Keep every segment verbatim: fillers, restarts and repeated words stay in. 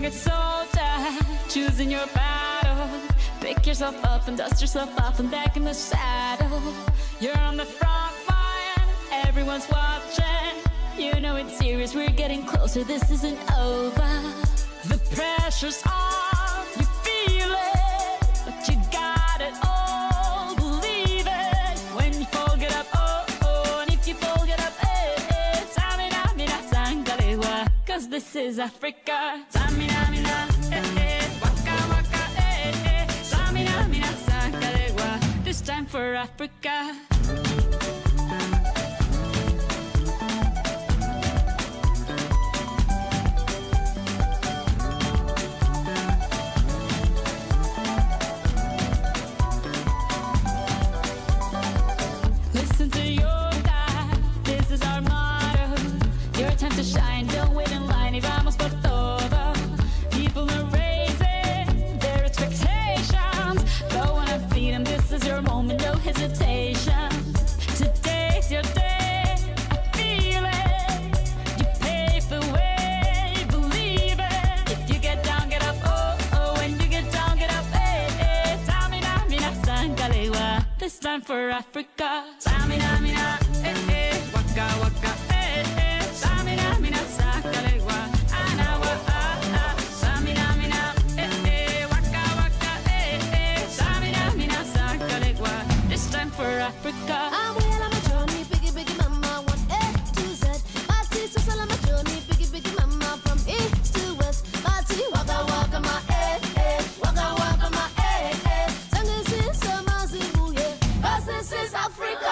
a soldier, choosing your battle. Pick yourself up and dust yourself off and back in the saddle. You're on the front line, everyone's watching. You know it's serious, we're getting closer, this isn't over. The pressure's on, you feel it, but you got it all, believe it. When you fall, get up, oh, oh, and if you fall, get up, eh, eh. Tamina, mina, sangalewa, cause this is Africa. Tamina, mina, eh, eh, waka, waka, eh, eh. Tamina, mina, sangalewa, this time for Africa. Today's your day, I feel it. You pave the way, believe it. If you get down, get up, oh, oh. When you get down, get up, eh, eh. Tamina, mina, sangalewa, this time for Africa. Tamina, mina, eh, eh. Waka, waka, eh, eh. Tamina, mina, sangalewa, anawa, ah, ah. Tamina, mina, eh, eh. Waka, waka, eh, eh. Tamina, mina, sangalewa, this time for Africa. I'm well on my journey, biggie, biggie mama, one A to Z. Party so sell on my journey, biggie, biggie mama, from east to west. Party waka waka my eh eh, waka waka my eh eh. Sangin sin sama zibuye, cause this is Africa.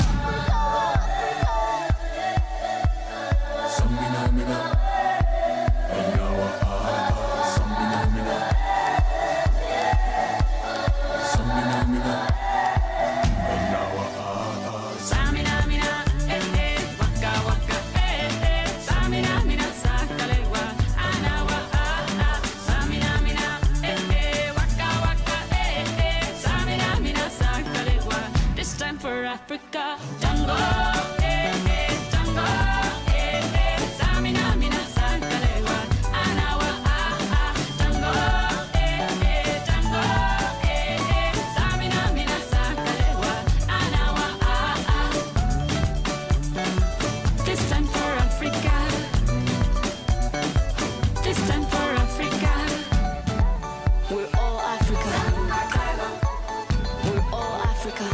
Samina mina, ayawa ah, samina mina, samina mina. Africa, Tango, eh, eh, Tango, eh, eh, Samina, mina, sangalewa, anawa, ah, ah, Tango, eh, eh, Tango, eh, eh, Samina, mina, sangalewa, anawa, ah, ah. This time for Africa, this time for Africa. We're all Africa, we're all Africa.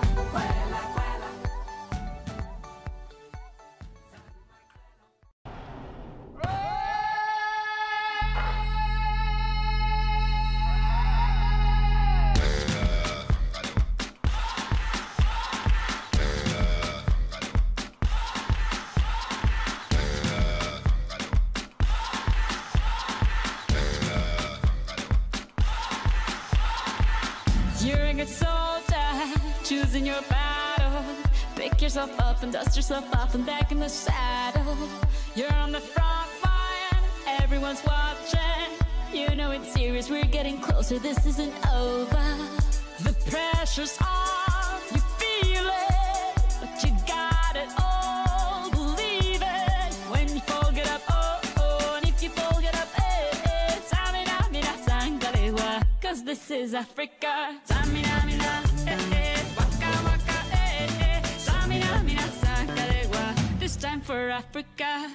You're a good soldier, choosing your battle. Pick yourself up and dust yourself off and back in the saddle. You're on the front line, everyone's watching. You know it's serious, we're getting closer, this isn't over. The pressure's on, you feel it, but you got it all, believe it. When you fall, get up, oh, oh, and if you fall, get up, eh, eh. Tamina, mina, sangalewa, cause this is Africa. Tamina, mina, eh, eh. Waka, waka, eh, eh. Tamina, mina, sangalewa, this time for Africa.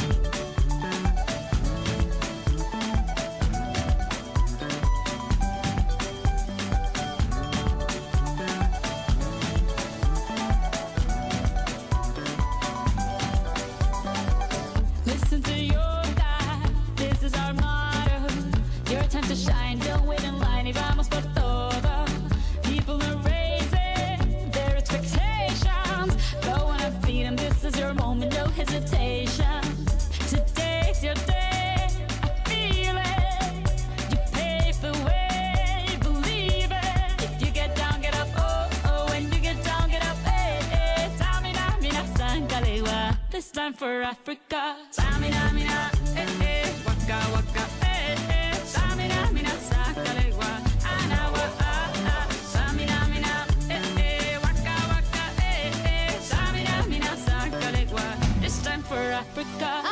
Listen to your God, this is our motto. Your time to shine, don't wait in line, y vamos por todo. People are raising their expectations. Go on and feed them, this is your moment, no hesitation. Today's your day, I feel it. You pave the way, believe it. If you get down, get up, oh, oh. When you get down, get up, eh, eh. Tamina, mina, sangalewa, this time for Africa. Tamina, mina, eh, eh. Waka, waka, eh, eh. Tamina, mina, sangalewa, anawa, ah, ah. Tamina, mina, eh, eh. Waka, waka, eh, eh. Tamina, mina, sangalewa, this time for Africa.